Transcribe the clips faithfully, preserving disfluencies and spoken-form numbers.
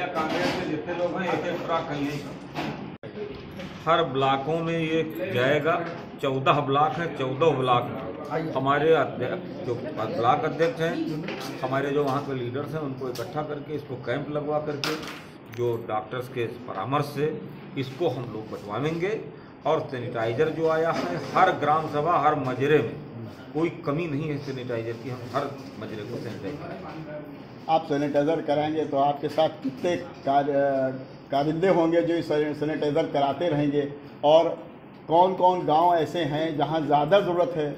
भैया कांग्रेस के जितने लोग हैं एक एक फ्रॉक कहीं हर ब्लॉकों में ये जाएगा। चौदह ब्लॉक हैं, चौदह ब्लॉक में हमारे अध्यक्ष जो ब्लॉक अध्यक्ष हैं, हमारे जो वहाँ के लीडर्स हैं, उनको इकट्ठा करके इसको कैंप लगवा करके जो डॉक्टर्स के परामर्श से इसको हम लोग बंटवाएंगे। और सैनिटाइजर जो आया है, हर ग्राम सभा हर मजरे में कोई कमी नहीं है सैनिटाइजर की, हम हर मजरे को सैनिटाइज करेंगे। आप सैनिटाइजर कराएंगे तो आपके साथ कितने कार्य कारिंदे होंगे जो सैनिटाइजर कराते रहेंगे, और कौन कौन गांव ऐसे हैं जहां ज़्यादा ज़रूरत है?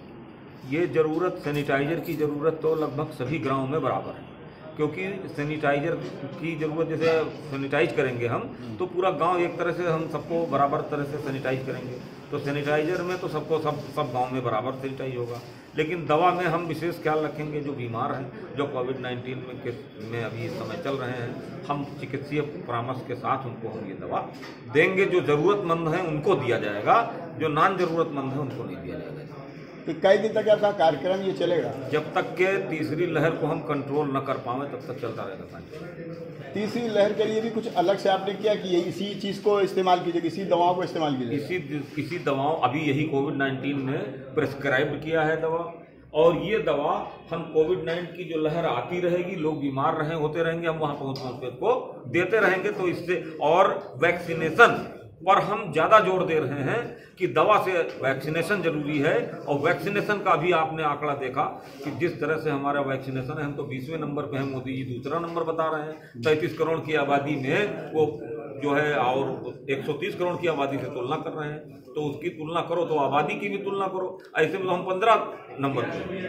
ये ज़रूरत सैनिटाइजर की ज़रूरत तो लगभग सभी गांवों में बराबर है, क्योंकि सैनिटाइजर की ज़रूरत जैसे सैनिटाइज करेंगे हम तो पूरा गांव एक तरह से हम सबको बराबर तरह से सैनिटाइज करेंगे, तो सैनिटाइजर में तो सबको सब सब गांव में बराबर सैनिटाइज होगा। लेकिन दवा में हम विशेष ख्याल रखेंगे, जो बीमार हैं, जो कोविड नाइन्टीन में के में अभी इस समय चल रहे हैं, हम चिकित्सीय परामर्श के साथ उनको हम ये दवा देंगे। जो ज़रूरतमंद हैं उनको दिया जाएगा, जो नान ज़रूरतमंद हैं उनको नहीं दिया जाएगा। तो कई दिन तक आपका कार्यक्रम ये चलेगा? जब तक के तीसरी लहर को हम कंट्रोल न कर पाएँ तब तक चलता रहेगा। तीसरी लहर के लिए भी कुछ अलग से आपने किया कि ये इसी चीज़ को इस्तेमाल कीजिए, इसी दवाओं को इस्तेमाल कीजिए? इसी इसी दवाओं अभी यही कोविड नाइन्टीन ने प्रेस्क्राइब किया है दवा, और ये दवा हम कोविड नाइन्टीन की जो लहर आती रहेगी, लोग बीमार रहे होते रहेंगे, हम वहाँ पहुँच पहुँच कर को देते रहेंगे। तो इससे और वैक्सीनेशन पर हम ज़्यादा जोर दे रहे हैं कि दवा से वैक्सीनेशन जरूरी है। और वैक्सीनेशन का भी आपने आंकड़ा देखा कि जिस तरह से हमारा वैक्सीनेशन है, हम तो बीसवें नंबर पे हैं, मोदी जी दूसरा नंबर बता रहे हैं। तैंतीस करोड़ की आबादी में वो जो है और एक सौ तीस करोड़ की आबादी से तुलना कर रहे हैं, तो उसकी तुलना करो तो आबादी की भी तुलना करो। ऐसे में तो हम पंद्रह नंबर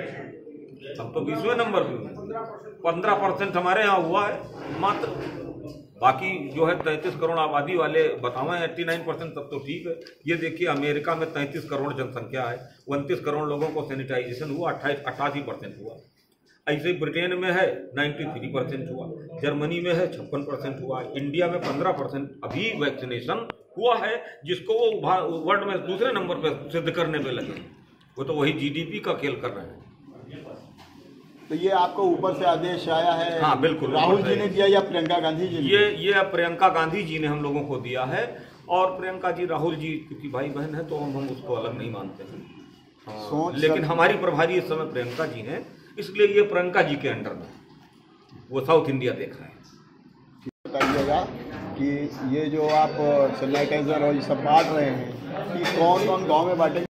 पे, हम तो बीसवें नंबर पे, पंद्रह परसेंट हमारे यहाँ हुआ है मात्र। बाकी जो है तैंतीस करोड़ आबादी वाले बतावें नवासी परसेंट, तब तो ठीक है। ये देखिए अमेरिका में तैंतीस करोड़ जनसंख्या है, उनतीस करोड़ लोगों को सैनिटाइजेशन हुआ, अट्ठाईस अट्ठासी परसेंट हुआ। ऐसे ही ब्रिटेन में है तिरानवे परसेंट हुआ, जर्मनी में है छप्पन परसेंट हुआ, इंडिया में पंद्रह परसेंट अभी वैक्सीनेशन हुआ है, जिसको वो वर्ल्ड में दूसरे नंबर पर सिद्ध करने पे लगे। वो तो वही जीडीपी का खेल कर रहे हैं। तो ये आपको ऊपर से आदेश आया है? हाँ बिल्कुल, राहुल जी ने दिया या प्रियंका गांधी जी ने? ये ये प्रियंका गांधी जी ने हम लोगों को दिया है। और प्रियंका जी राहुल जी क्योंकि भाई बहन है तो हम हम उसको अलग नहीं मानते हैं। हाँ, लेकिन हमारी प्रभारी इस समय प्रियंका जी हैं, इसलिए ये प्रियंका जी के अंडर में वो साउथ इंडिया देख रहे हैं। बताइएगा कि ये जो आप सैनिटाइजर और ये सब बांट रहे हैं, कि कौन कौन गाँव में बांटेंगे?